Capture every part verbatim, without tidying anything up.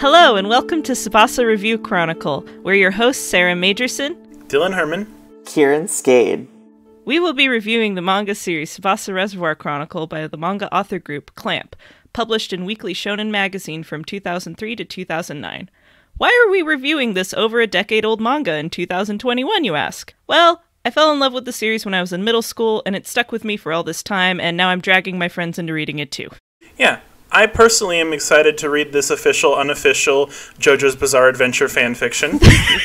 Hello, and welcome to Tsubasa Review Chronicle. We're your hosts, Sarah Majercin, Dillon Herman, Kieran Skade. We will be reviewing the manga series Tsubasa Reservoir Chronicle by the manga author group Clamp, published in Weekly Shounen magazine from two thousand three to two thousand nine. Why are we reviewing this over a decade-old manga in two thousand twenty-one, you ask? Well, I fell in love with the series when I was in middle school, and it stuck with me for all this time, and now I'm dragging my friends into reading it too. Yeah, I personally am excited to read this official, unofficial Jojo's Bizarre Adventure fanfiction.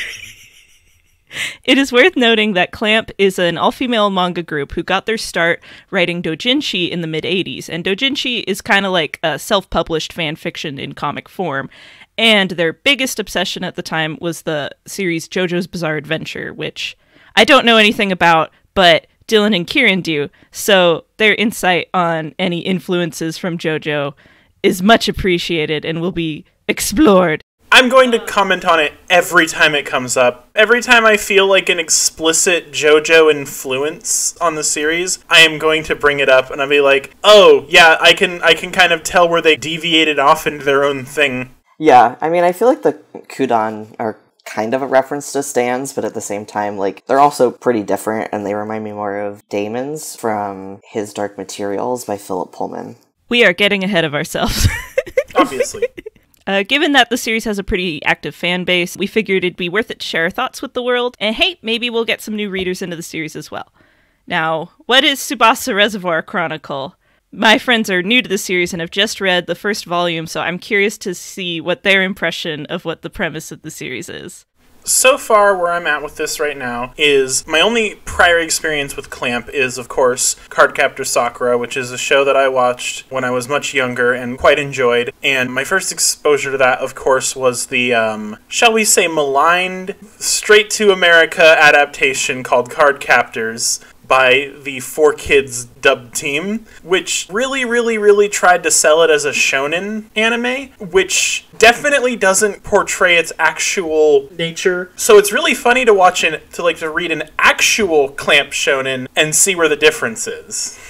It is worth noting that Clamp is an all-female manga group who got their start writing doujinshi in the mid-eighties, and doujinshi is kind of like a self-published fan fiction in comic form, and their biggest obsession at the time was the series Jojo's Bizarre Adventure, which I don't know anything about, but Dillon and Kieran do, so their insight on any influences from Jojo is much appreciated and will be explored. I'm going to comment on it every time it comes up. Every time I feel like an explicit JoJo influence on the series, I am going to bring it up and I'll be like, oh, yeah, I can I can kind of tell where they deviated off into their own thing. Yeah, I mean, I feel like the Kudan are kind of a reference to Stans, but at the same time, like, they're also pretty different, and they remind me more of Damon's from His Dark Materials by Philip Pullman. We are getting ahead of ourselves. Obviously. Uh, given that the series has a pretty active fan base, we figured it'd be worth it to share our thoughts with the world, and hey, maybe we'll get some new readers into the series as well. Now, what is Tsubasa Reservoir Chronicle? My friends are new to the series and have just read the first volume, so I'm curious to see what their impression of what the premise of the series is. So far, where I'm at with this right now is my only prior experience with Clamp is, of course, Cardcaptor Sakura, which is a show that I watched when I was much younger and quite enjoyed. And my first exposure to that, of course, was the, um, shall we say, maligned, straight-to-America adaptation called Cardcaptors by the four Kids dub team, which really, really, really tried to sell it as a shonen anime, which definitely doesn't portray its actual nature. So it's really funny to watch it, to like to read an actual Clamp shonen and see where the difference is.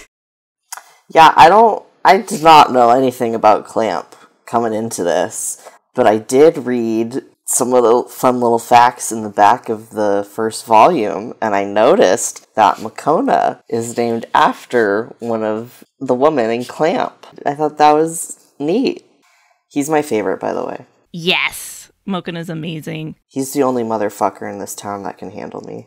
Yeah, I don't, I did not know anything about Clamp coming into this, but I did read some little fun little facts in the back of the first volume, and I noticed that Makona is named after one of the women in Clamp. I thought that was neat. He's my favorite, by the way. Yes! Mokona's amazing. He's the only motherfucker in this town that can handle me.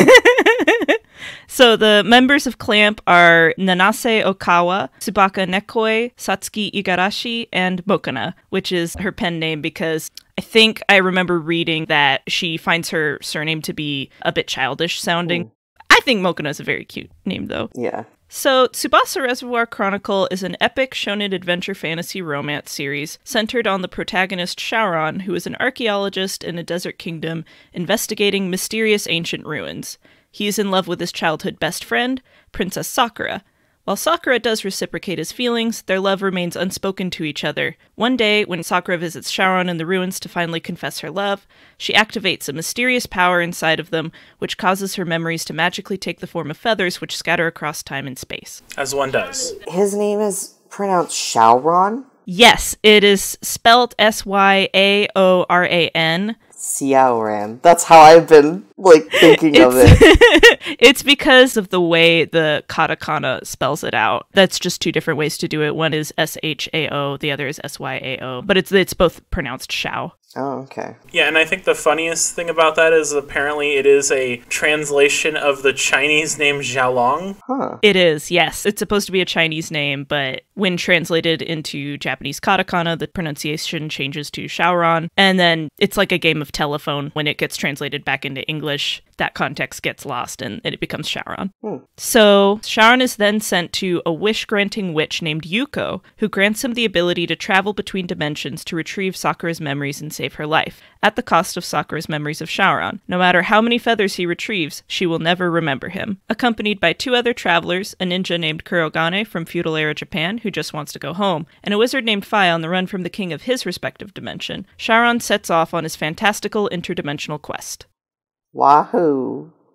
So the members of Clamp are Nanase Okawa, Tsubaka Nekoi, Satsuki Igarashi, and Mokona, which is her pen name because I think I remember reading that she finds her surname to be a bit childish sounding. Mm. I think Mokona is a very cute name, though. Yeah. So, Tsubasa Reservoir Chronicle is an epic shonen adventure fantasy romance series centered on the protagonist Shaoran, who is an archaeologist in a desert kingdom investigating mysterious ancient ruins. He is in love with his childhood best friend, Princess Sakura. While Sakura does reciprocate his feelings, their love remains unspoken to each other. One day, when Sakura visits Shaoran in the ruins to finally confess her love, she activates a mysterious power inside of them, which causes her memories to magically take the form of feathers which scatter across time and space. As one does. His name is pronounced Shaoran? Yes, it is spelled S Y A O R A N. Xiaoran. That's how I've been, like, thinking of it. It's because of the way the katakana spells it out. That's just two different ways to do it. One is S H A O, the other is S Y A O. But it's it's both pronounced Shao. Oh, okay. Yeah, and I think the funniest thing about that is apparently it is a translation of the Chinese name Xiaolong. Huh. It is, yes. It's supposed to be a Chinese name, but when translated into Japanese katakana, the pronunciation changes to Shaoran. And then it's like a game of telephone. When it gets translated back into English, that context gets lost and it becomes Shaoran. Hmm. So Shaoran is then sent to a wish-granting witch named Yuko, who grants him the ability to travel between dimensions to retrieve Sakura's memories and save her life, at the cost of Sakura's memories of Shaoran. No matter how many feathers he retrieves, she will never remember him. Accompanied by two other travelers, a ninja named Kurogane from feudal-era Japan, who just wants to go home, and a wizard named Fai on the run from the king of his respective dimension, Shaoran sets off on his fantastical interdimensional quest. Wahoo!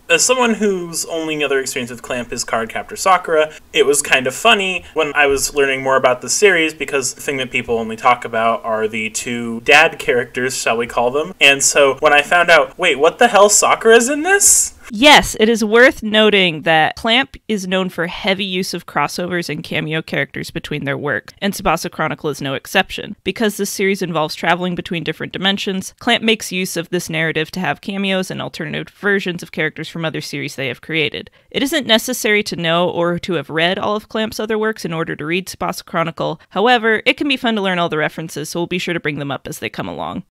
As someone whose only other experience with Clamp is Cardcaptor Sakura, it was kind of funny when I was learning more about the series, because the thing that people only talk about are the two dad characters, shall we call them. And so when I found out, wait, what the hell, Sakura's in this? Yes, it is worth noting that Clamp is known for heavy use of crossovers and cameo characters between their work, and Tsubasa Chronicle is no exception. Because this series involves traveling between different dimensions, Clamp makes use of this narrative to have cameos and alternative versions of characters from other series they have created. It isn't necessary to know or to have read all of Clamp's other works in order to read Tsubasa Chronicle. However, it can be fun to learn all the references, so we'll be sure to bring them up as they come along.